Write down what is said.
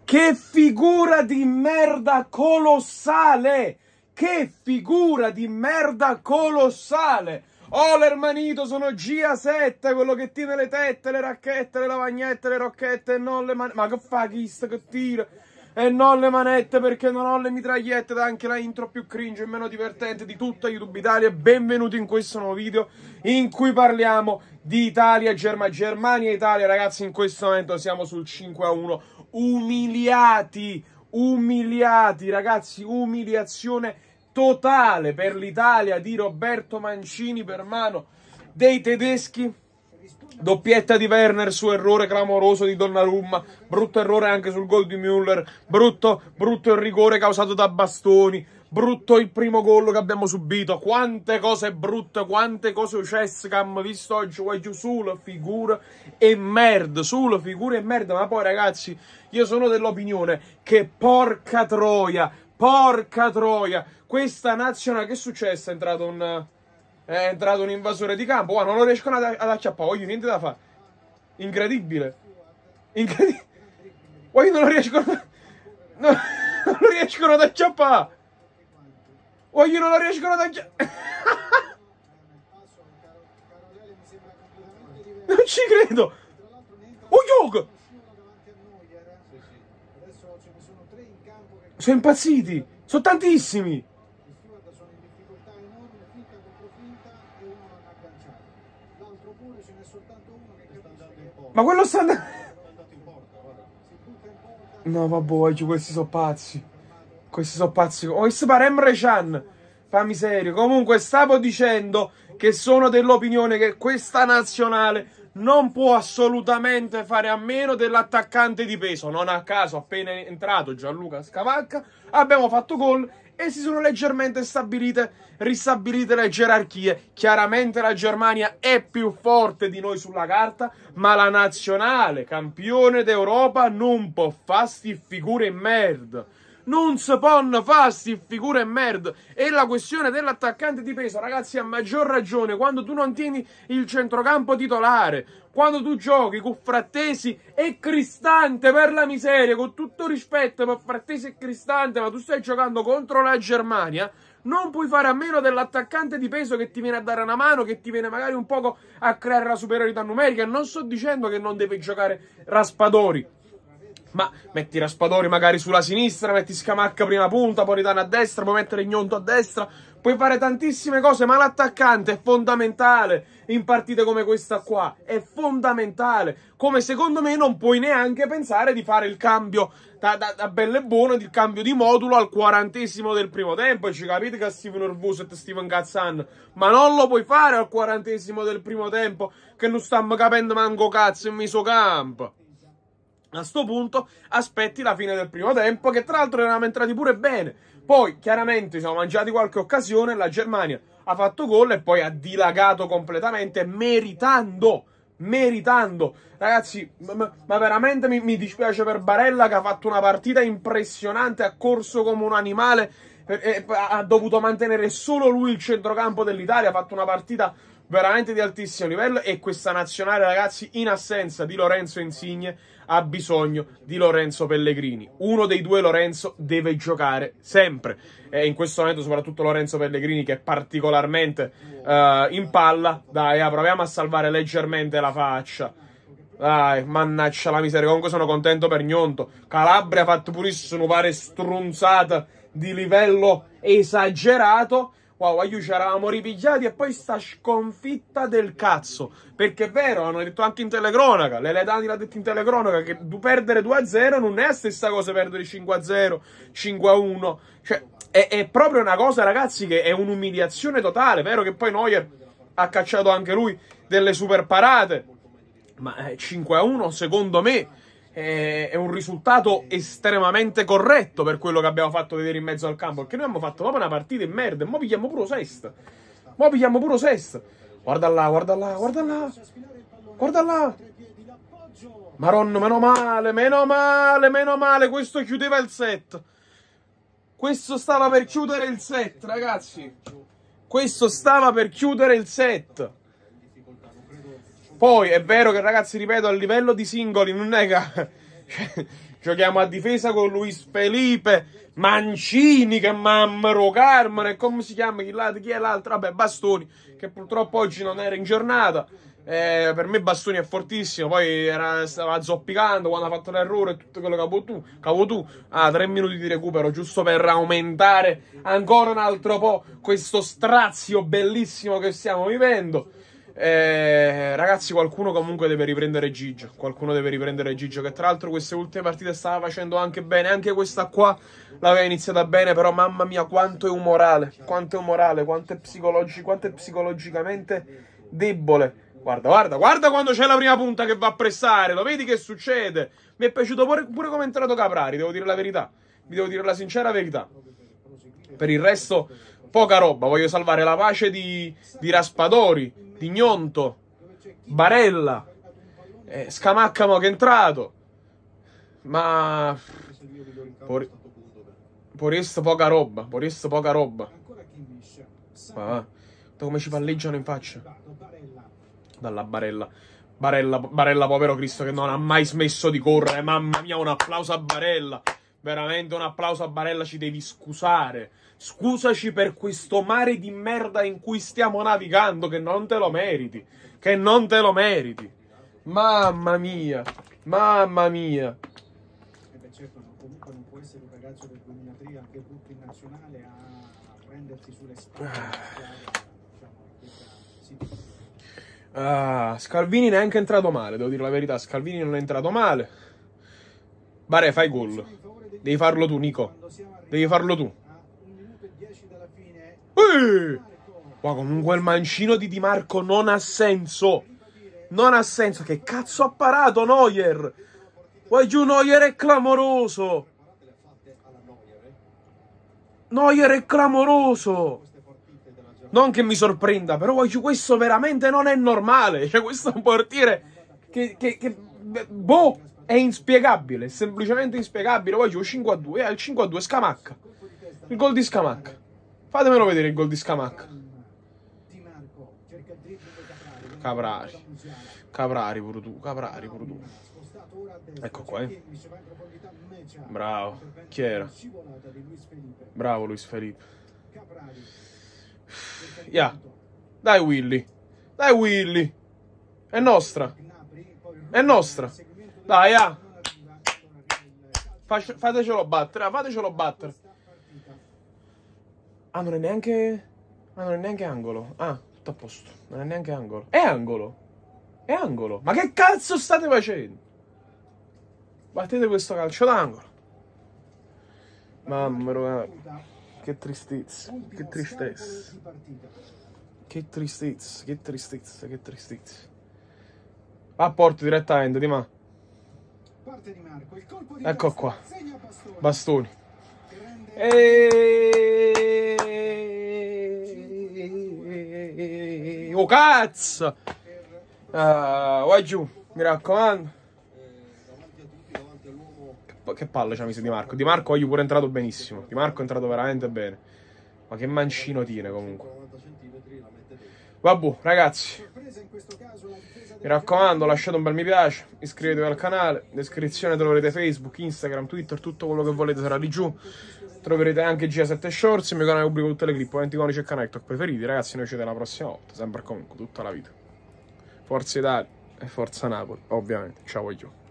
Che figura di merda colossale! Che figura di merda colossale! Oh, l'ermanito, sono GA7, quello che tiene le tette, le racchette, le lavagnette, le rocchette e non le manette. Ma che fa chista che tira? E non le manette perché non ho le mitragliette ed anche la intro più cringe e meno divertente di tutta YouTube Italia. Benvenuti in questo nuovo video in cui parliamo di Italia, Germania e Italia. Ragazzi, in questo momento siamo sul 5-1. Umiliati, ragazzi, umiliazione totale per l'Italia di Roberto Mancini per mano dei tedeschi. Doppietta di Werner su errore clamoroso di Donnarumma, brutto errore anche sul gol di Müller, brutto il rigore causato da Bastoni, brutto il primo gol che abbiamo subito, quante cose brutte, quante cose uccesse che abbiamo visto oggi, sulle figure e merda, ma poi ragazzi, io sono dell'opinione che porca troia, questa nazionale, che è successo? È entrato un invasore di campo. Guarda, non lo riescono ad acchiappare. Voglio niente da fare. Incredibile. Voglio non lo riescono. Non lo riescono ad acchiappare. Voglio non lo riescono ad acchiappare. Non ci credo. Oh, yoga. Sono impazziti. Sono tantissimi. Ma quello sta andando... No, vabbè, questi sono pazzi. Questi sono pazzi. Oh, questo pare Emre Can. Fammi serio. Comunque, stavo dicendo che sono dell'opinione che questa nazionale non può assolutamente fare a meno dell'attaccante di peso. Non a caso, appena è entrato Gianluca Scamacca, abbiamo fatto gol e si sono leggermente ristabilite le gerarchie. Chiaramente la Germania è più forte di noi sulla carta, ma la nazionale, campione d'Europa, non può fare sti figure in merda. Non si possono fare sti figure in merda. E la questione dell'attaccante di peso, ragazzi, a maggior ragione quando tu non tieni il centrocampo titolare, quando tu giochi con Frattesi e Cristante, per la miseria, con tutto rispetto per Frattesi e Cristante, ma tu stai giocando contro la Germania, non puoi fare a meno dell'attaccante di peso che ti viene a dare una mano, che ti viene magari un poco a creare la superiorità numerica. Non sto dicendo che non deve giocare Raspadori, ma metti Raspadori magari sulla sinistra, metti Scamacca prima punta, Politano a destra, puoi mettere Gnonto a destra, puoi fare tantissime cose, ma l'attaccante è fondamentale in partite come questa qua, è fondamentale, come secondo me non puoi neanche pensare di fare il cambio da bello e buono, il cambio di modulo al 40° del primo tempo, e ci capite che Steven Orvuset e Steven Gazzan, ma non lo puoi fare al 40° del primo tempo, che non stiamo capendo manco cazzo in meso campo. A sto punto aspetti la fine del primo tempo, che tra l'altro eravamo entrati pure bene. Poi chiaramente ci siamo mangiati qualche occasione, la Germania ha fatto gol e poi ha dilagato completamente, meritando. Ragazzi, ma veramente mi dispiace per Barella, che ha fatto una partita impressionante, ha corso come un animale, ha dovuto mantenere solo lui il centrocampo dell'Italia, ha fatto una partita veramente di altissimo livello. E questa nazionale, ragazzi, in assenza di Lorenzo Insigne, ha bisogno di Lorenzo Pellegrini. Uno dei due Lorenzo deve giocare sempre, e in questo momento soprattutto Lorenzo Pellegrini, che è particolarmente in palla. Dai, proviamo a salvare leggermente la faccia. Dai, mannaggia la miseria. Comunque sono contento per Gnonto. Calabria ha fatto purissimo, pare strunzata di livello esagerato. Wow, aiuto, ci eravamo ripigliati e poi sta sconfitta del cazzo. Perché è vero, hanno detto anche in telecronaca, Leledani l'ha detto in telecronaca, che perdere 2-0 non è la stessa cosa perdere 5-0, 5-1. Cioè, è proprio una cosa, ragazzi, che è un'umiliazione totale. Vero che poi Neuer ha cacciato anche lui delle super parate, ma 5-1 secondo me è un risultato estremamente corretto per quello che abbiamo fatto vedere in mezzo al campo, perché noi abbiamo fatto proprio una partita in merda e mo pigliamo pure sesta. Guarda là. Maronno, meno male, questo chiudeva il set. Questo stava per chiudere il set, ragazzi. Poi è vero che, ragazzi, ripeto, a livello di singoli non è che Giochiamo a difesa con Luis Felipe, Mancini, che Mammaro Carmine, e come si chiama? Chi è l'altro? Vabbè, Bastoni, che purtroppo oggi non era in giornata. Per me Bastoni è fortissimo, poi stava zoppicando quando ha fatto l'errore e tutto quello che cavo tu. 3 minuti di recupero giusto per aumentare ancora un altro po' questo strazio bellissimo che stiamo vivendo. Ragazzi, qualcuno comunque deve riprendere Gigio. Qualcuno deve riprendere Gigio, che tra l'altro queste ultime partite stava facendo anche bene. Anche questa qua l'aveva iniziata bene, però mamma mia quanto è umorale, quanto è psicologicamente debole. Guarda quando c'è la prima punta che va a pressare, lo vedi che succede? Mi è piaciuto pure come è entrato Caprari, devo dire la verità. Vi devo dire la sincera verità. Per il resto, poca roba. Voglio salvare la pace di Raspadori, di Gnonto, Barella, Scamacca che è entrato. Ma Porest poca roba. Ma come ci palleggiano in faccia. Dalla Barella, povero Cristo, che non ha mai smesso di correre. Mamma mia, un applauso a Barella. Veramente un applauso a Barella, ci devi scusare. Scusaci per questo mare di merda in cui stiamo navigando, che non te lo meriti. Mamma mia. Certo, comunque non può essere un ragazzo del 2003 anche brutto in nazionale a prendersi sulle spalle. Scalvini neanche è entrato male, devo dire la verità. Scalvini non è entrato male. Bare, fai gol. Devi farlo tu, Nico. Devi farlo tu. Ma comunque il mancino di Di Marco non ha senso. Che cazzo ha parato Neuer? Poi giù Neuer è clamoroso. Non che mi sorprenda, però questo veramente non è normale. Cioè, questo è un portiere che boh, è inspiegabile, è semplicemente inspiegabile. Poi giù 5-2, al 5-2 Scamacca. Il gol di Scamacca. Fatemelo vedere il gol di Scamacca. Caprari pure tu. Ecco qua, Bravo. Chi era? Bravo Luis Felipe. Dai Willy. È nostra. Dai, Fatecelo battere. Non è neanche angolo. Tutto a posto. Non è neanche angolo. È angolo. Ma che cazzo state facendo? Battete questo calcio d'angolo. Mamma mia. Che tristezza. Va a porto direttamente, Di Ma. Ecco qua. Bastoni. Oh cazzo! Vai giù, mi raccomando. Che palle c'ha messo Di Marco. Di Marco oggi pure è entrato benissimo. Di Marco è entrato veramente bene. Ma che mancino tiene comunque. Vabbè, ragazzi. Mi raccomando, lasciate un bel mi piace, iscrivetevi al canale, in descrizione troverete Facebook, Instagram, Twitter, tutto quello che volete sarà lì giù. Troverete anche GA7 Shorts, il mio canale pubblico tutte le clip, eventi iconici e canali TikTok preferiti. Ragazzi, noi ci vediamo la prossima volta, sempre comunque, tutta la vita. Forza Italia e Forza Napoli, ovviamente. Ciao, io.